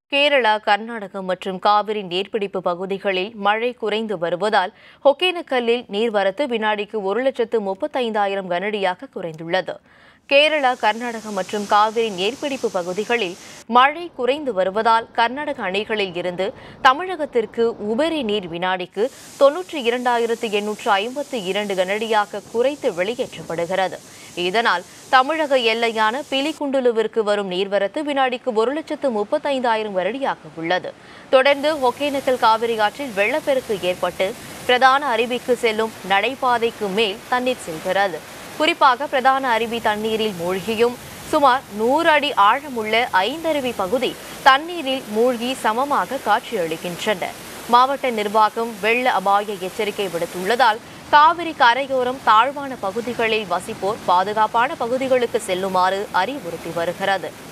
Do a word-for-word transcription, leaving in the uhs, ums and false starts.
கேரளா, கர்நாடகம் மற்றும் காவிரி நீர்பிடிப்பு பகுதிகளில் மழை குறைந்து வருவதால் ஒகேனக்கல்லில் நீர்வரத்து வினாடிக்கு ஒரு லட்சத்து முப்பத்தைந்தாயிரம் கனஅடியாக குறைந்துள்ளது. கேரளா, கர்நாடகம் மற்றும் காவிரி நீர்பிடிப்பு பகுதிகளில் மழை குறைந்து வருவதால் கர்நாடக அணைகளில் இருந்து தமிழகத்திற்கு உபரி நீர் வினாடிக்கு தொன்னூற்றி இரண்டாயிரத்து எண்ணூற்று ஐம்பத்தி இரண்டு கனஅடியாக குறைத்து வெளியேற்றப்படுகிறது. இதனால் தமிழக எல்லையான பிலிகுண்டுலுவிற்கு வரும் நீர்வரத்து வினாடிக்கு ஒரு லட்சத்து முப்பத்தைந்தாயிரம் கனஅடியாக உள்ளது. தொடர்ந்து ஒகேனக்கல் காவிரி ஆற்றில் வெள்ளப்பெருக்கு ஏற்பட்டு பிரதான அருவிக்கு செல்லும் நடைபாதைக்கு மேல் தண்ணீர் செல்கிறது. குறிப்பாக பிரதான அருவி தண்ணீரில் மூழ்கியும் சுமார் நூறு அடி ஆழமுள்ள ஐந்தருவி பகுதி தண்ணீரில் மூழ்கி சமமாக காட்சியளிக்கின்றன. மாவட்ட நிர்வாகம் வெள்ள அபாய எச்சரிக்கை விடுத்துள்ளதால் காவிரி கரையோரம் தாழ்வான பகுதிகளில் வசிப்போர் பாதுகாப்பான பகுதிகளுக்கு செல்லுமாறு அறிவுறுத்தி வருகிறது.